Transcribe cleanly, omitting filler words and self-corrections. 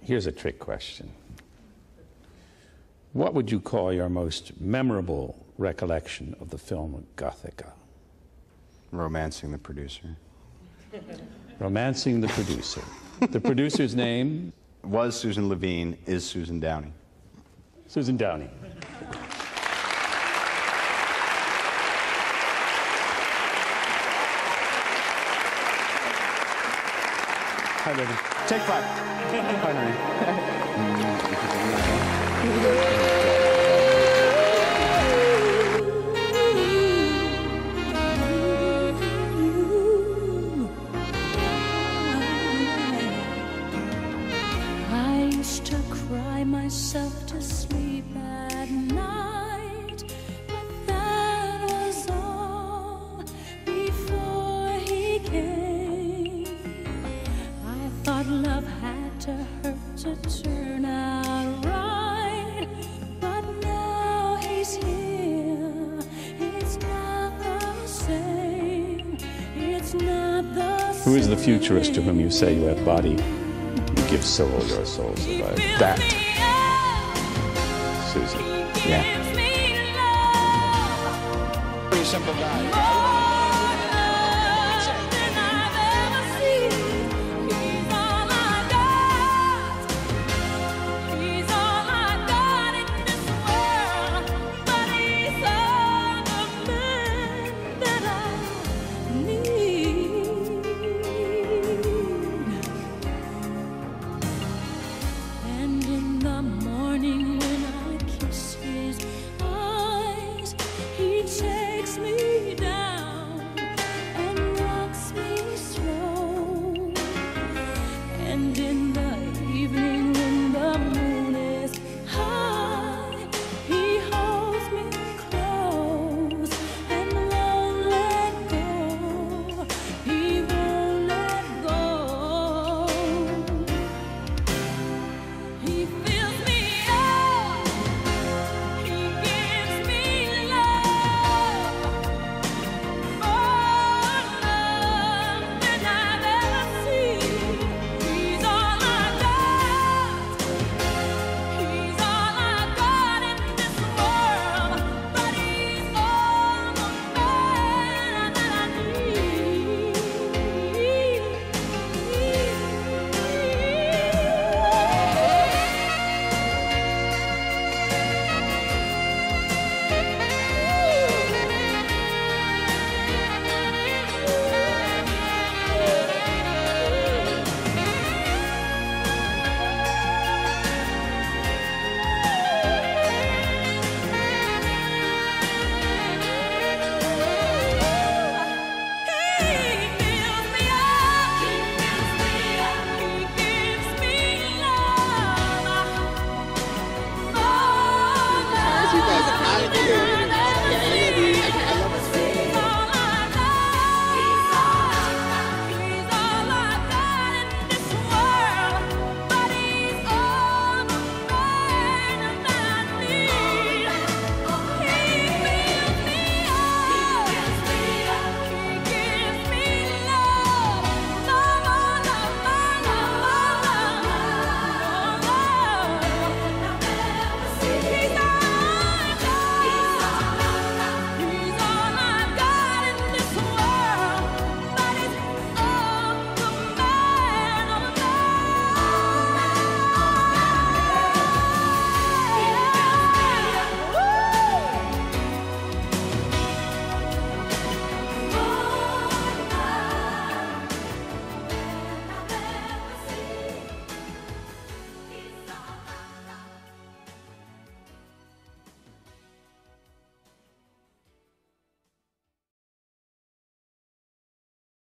Here's a trick question. What would you call your most memorable recollection of the film Gothika? Romancing the producer. Romancing the producer. The producer's name? Was Susan Levine, is Susan Downey. Susan Downey. Hi, baby. Take 5. Hi, honey. I used to cry myself to sleep at night, but that was all before he came. I thought love had to hurt to turn out right, but now he's here. It's not the same. It's not the same. Who is the futurist to whom you say you have body? You give soul your soul survive. That. Susan. Yeah. Gives me love. Pretty simple guy.